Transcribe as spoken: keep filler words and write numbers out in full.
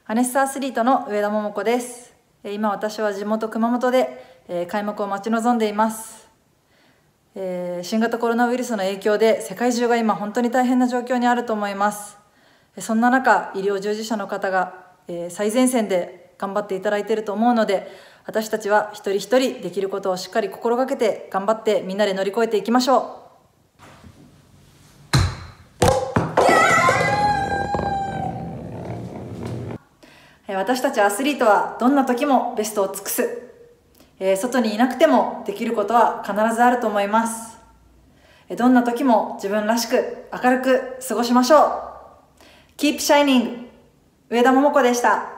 アネッサアスリートの上田桃子です。今私は地元熊本で開幕を待ち望んでいます。新型コロナウイルスの影響で世界中が今本当に大変な状況にあると思います。そんな中、医療従事者の方が最前線で頑張っていただいていると思うので、私たちは一人一人できることをしっかり心がけて頑張ってみんなで乗り越えていきましょう。私たちアスリートはどんな時もベストを尽くす。外にいなくてもできることは必ずあると思います。どんな時も自分らしく明るく過ごしましょう。Keep Shining! 上田桃子でした。